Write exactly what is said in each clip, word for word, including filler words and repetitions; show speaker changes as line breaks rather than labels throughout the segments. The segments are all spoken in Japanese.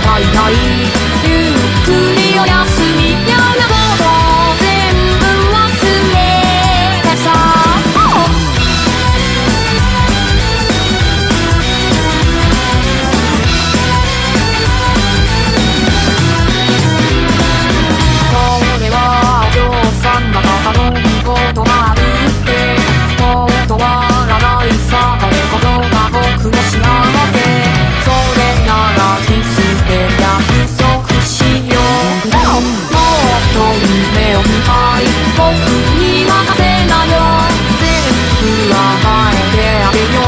たいないゆっくりおやすみやなこと全部忘れてさこれはお嬢さんが頼むことがあるってもう断らないさこれこそが僕の幸せそれならキスで約束しようもっと夢を見たい僕に任せなよ全部は変えてあげよ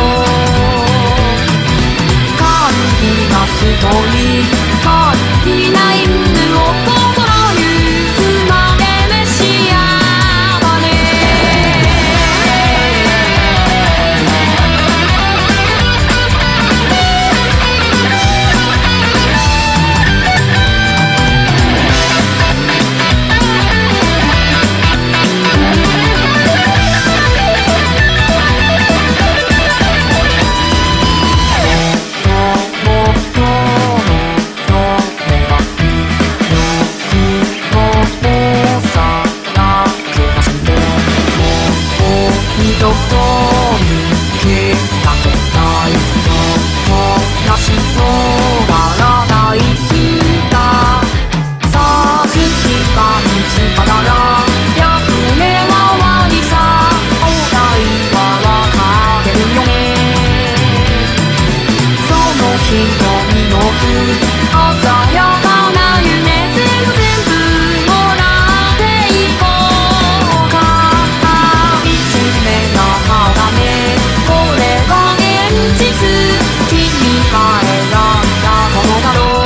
う簡易なストーリー簡易な犬を心ゆくまで召し上がれどこに消させないそこなしの笑ない姿さすきが見つかったら役目は終わりさお題はわかってるよねその瞳のく鮮やかな夢全部全部もらっていこうかいつめな顔だねこれが現実君が選んだものだろう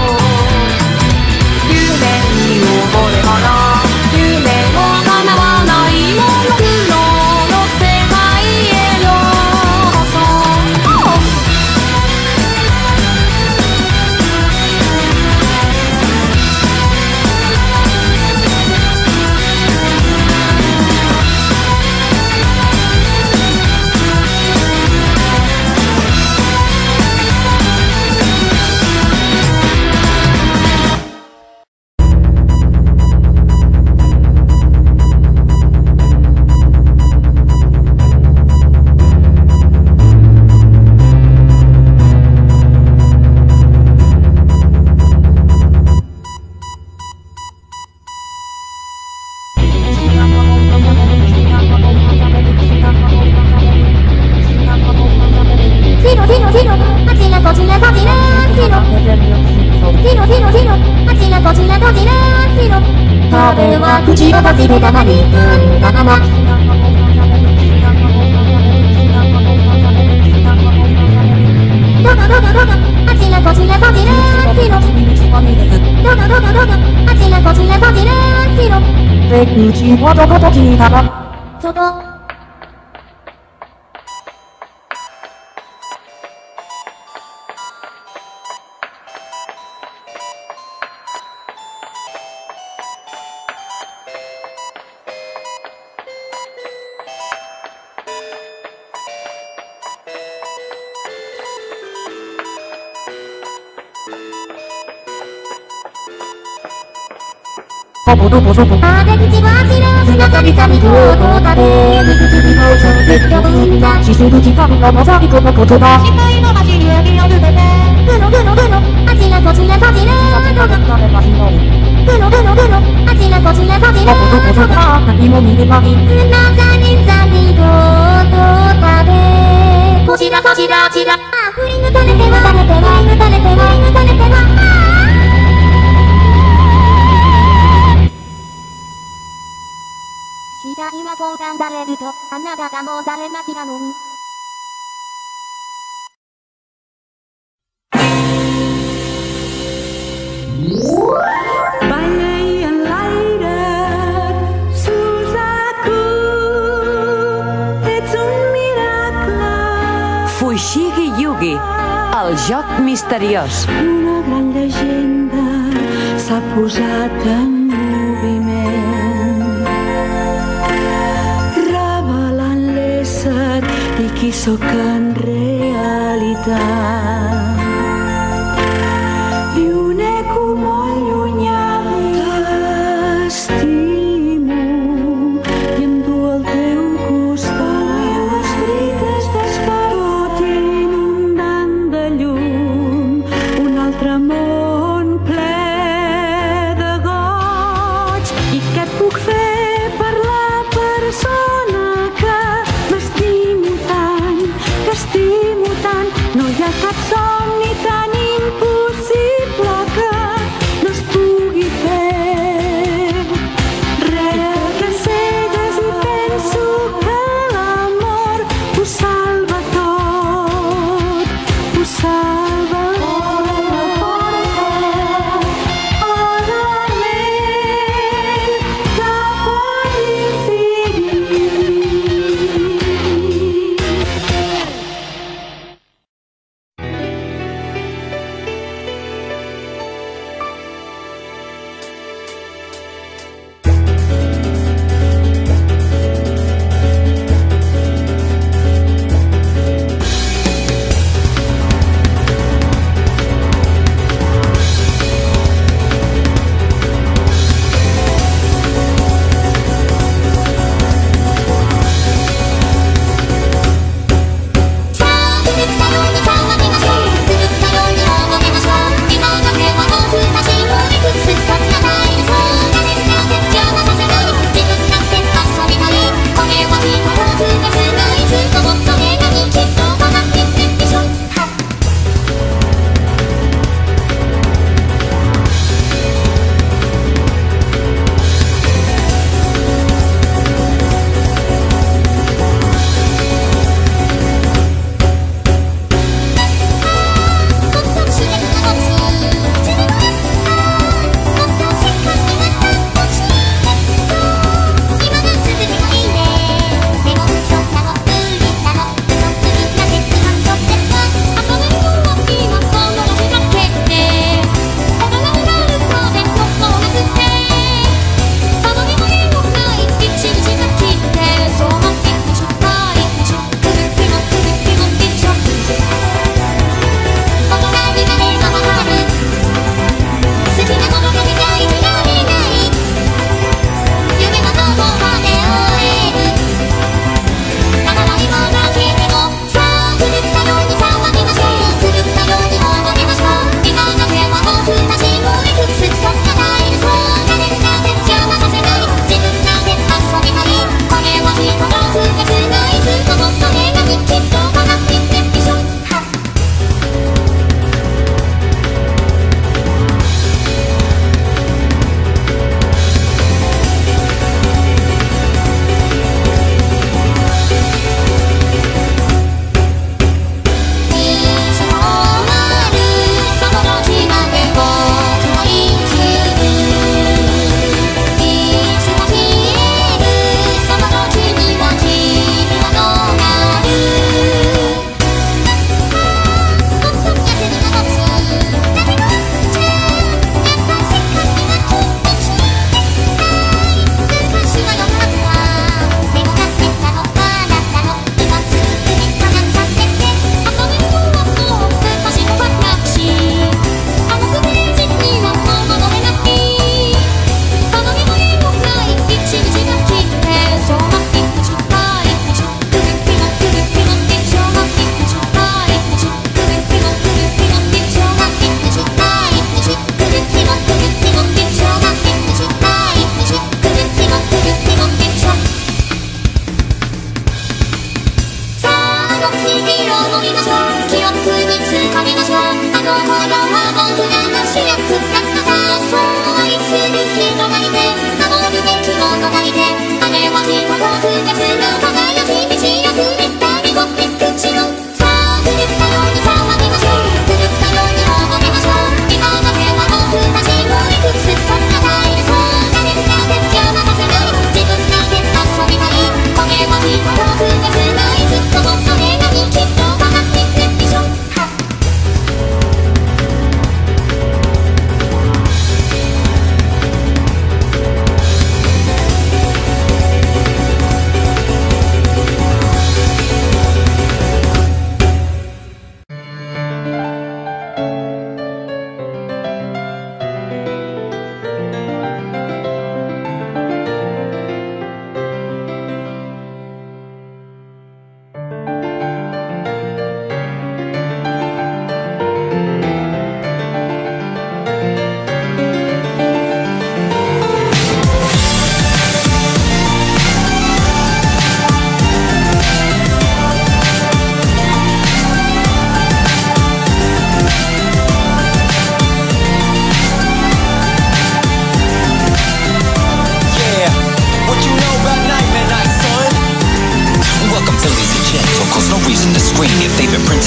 夢に溺れたら夢を叶わないもの苦労の世界へようこそ壁は口を閉じてたまに踏んだままどこどこどこあちらこちらこちらひろどこどこどこあちらこちらこちらひろ出口はどこと聞いたら外どこどこどこあ出口はあちら砂旅旅と音だれ水口に放送できた分だしすぐ時間がまさにこの言葉失敗の街には見破れてぐのぐのぐのあちらこちらこちらどこかればひどいぐのぐのぐのあちらこちらこちらどこどこどこ何も見れない砂ざりざりと音だれこちらこちらあちらあ振り抜かれては抜かれては抜かれては抜かれては次第は交換されるとあなたがもう誰も知らぬ
Fushigi Yugi, el joc misteriós.
Una gran llegenda s'ha posat en moviment, revelant l'ésser i qui sóc en realitat. I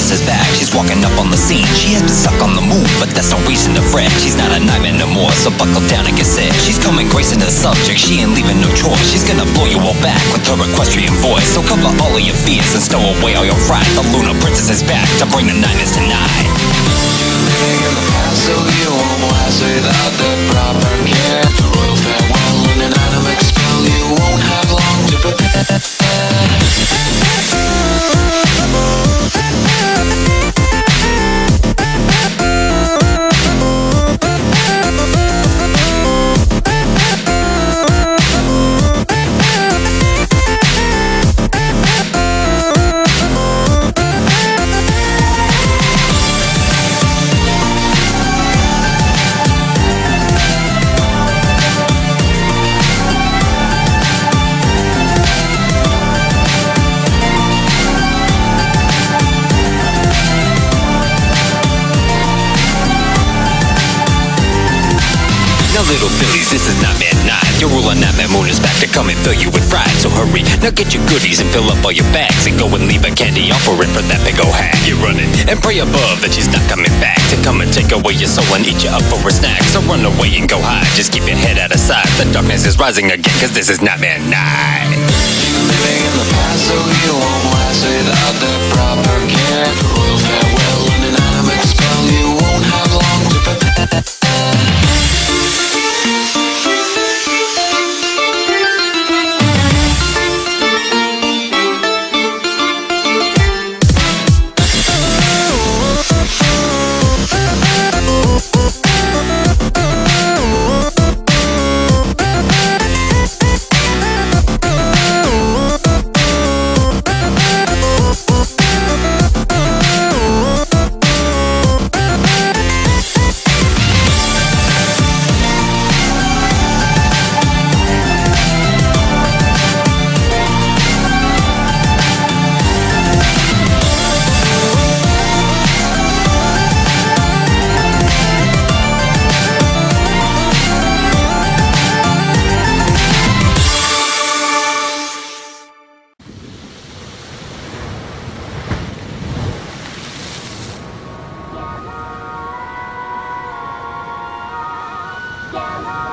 is back, she's walking up on the scene. She has been stuck on the move, but that's no reason to fret. She's not a nightmare no more, so buckle down and get set. She's coming gracing the subject, she ain't leaving no choice. She's gonna blow you all back with her equestrian voice. So cover all of your fears and stow away all your fright. The Luna Princess is back to bring the nightmares tonight.
Living in the past, so you won't last without the proper care. The royal farewell and an animate spell, you won't have long to prepare.
Little fillies, this is Nightmare Night. Your ruler Nightmare Moon is back to come and fill you with fright. So hurry, now get your goodies and fill up all your bags and go and leave a candy offering for that big old hag. You're running and pray above that she's not coming back to come and take away your soul and eat you up for a snack. So run away and go hide, just keep your head out of sight. The darkness is rising again, cause this is Nightmare Night.
Living in the past, so you won't last without the proper care. The royal farewell and an animate spell, you won't have long to prepare.
Yellow